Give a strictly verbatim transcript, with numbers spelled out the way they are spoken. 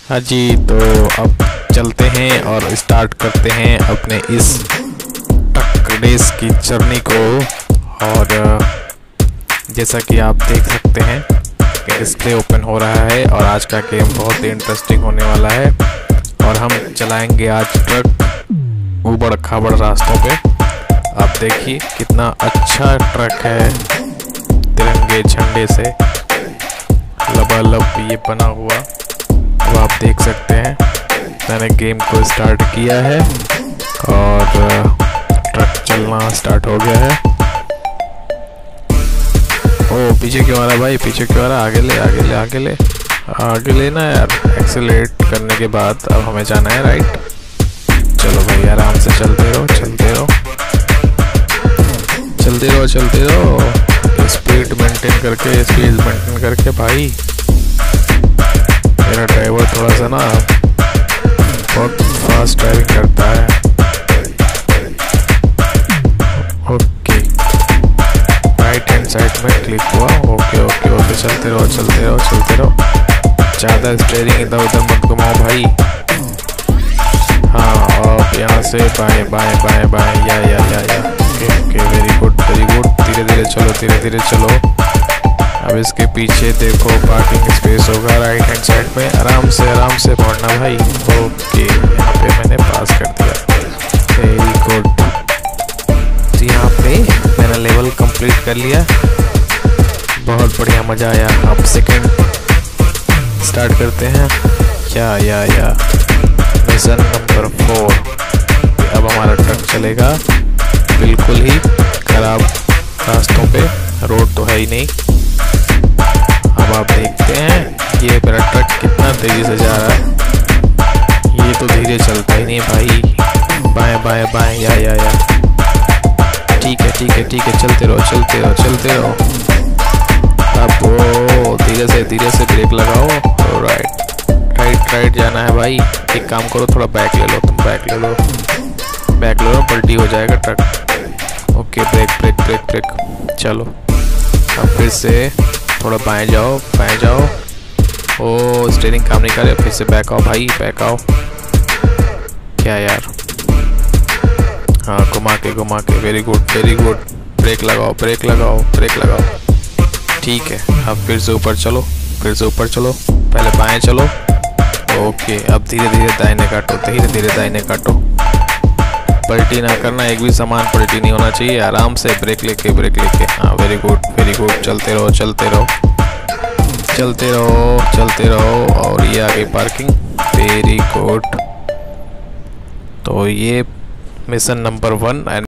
हाँ जी, तो अब चलते हैं और स्टार्ट करते हैं अपने इस ट्रक रेस की जर्नी को। और जैसा कि आप देख सकते हैं कि डिस्प्ले ओपन हो रहा है और आज का गेम बहुत ही इंटरेस्टिंग होने वाला है। और हम चलाएंगे आज ट्रक ऊबड़ खाबड़ रास्तों पे। आप देखिए कितना अच्छा ट्रक है, तिरंगे झंडे से लबालब ये बना हुआ। अब आप देख सकते हैं मैंने गेम को स्टार्ट किया है और ट्रक चलना स्टार्ट हो गया है। ओ पीछे क्यों आ रहा भाई, पीछे क्यों आ रहा? आगे ले आगे ले आगे ले आगे लेना यार। एक्सेलरेट करने के बाद अब हमें जाना है राइट। चलो भाई आराम से चलते रहो चलते रहो चलते रहो चलते रहो स्पीड मेंटेन करके स्पीड मेंटेन करके भाई। मेरा ड्राइवर थोड़ा सा ना बहुत फास्ट ड्राइविंग करता है। ओके राइट हैंड साइड में क्लिक हुआ। ओके ओके ओके चलते रहो चलते रहो चलते रहो। ज़्यादा स्टीयरिंग इधर उधर मत घुमाओ भाई। हाँ और यहाँ से बाएं बाएं बाएं बाएं या yeah yeah yeah okay okay very good very good. धीरे धीरे चलो धीरे धीरे चलो। अब इसके पीछे देखो पार्किंग स्पेस होगा राइट हैंड साइड में। आराम से आराम से पहुंचना भाई। ओके यहाँ पे मैंने पास कर दिया, वेरी गुड। तो यहाँ पे मैंने लेवल कंप्लीट कर लिया, बहुत बढ़िया मज़ा आया। अब सेकंड स्टार्ट करते हैं। या या या मिशन नंबर फोर। अब हमारा ट्रक चलेगा बिल्कुल ही खराब रास्तों पे, रोड तो है ही नहीं। अब आप देखते हैं ये मेरा ट्रक कितना तेज़ी से जा रहा है। ये तो धीरे चलता ही नहीं भाई। बाएं बाएं बाएं या या या ठीक है ठीक है ठीक है चलते रहो चलते रहो चलते रहो। अब वो धीरे से धीरे से ब्रेक लगाओ। राइट राइट राइट जाना है भाई। एक काम करो थोड़ा बैक ले लो, तुम बैक ले लो बैक ले लो पलटी हो जाएगा truck. Okay brake brake brake brake चलो। अब फिर से थोड़ा बाएं जाओ बाएं जाओ। ओ स्टीयरिंग काम नहीं कर रहा, फिर से बैक आओ भाई बैक आओ। क्या यार, हाँ घुमा के घुमा के very good very good. Brake लगाओ ब्रेक लगाओ ब्रेक लगाओ ठीक है। अब फिर से ऊपर चलो फिर से ऊपर चलो, पहले बाएं चलो। ओके अब धीरे धीरे दाहिने काटो धीरे धीरे दाहिने काटो। पलटी ना करना, एक भी सामान पलटी नहीं होना चाहिए। आराम से ब्रेक लेके ब्रेक लेके हाँ वेरी गुड वेरी गुड। चलते रहो चलते रहो चलते रहो चलते रहो। और ये आगे पार्किंग, वेरी गुड। तो ये मिशन नंबर वन एंड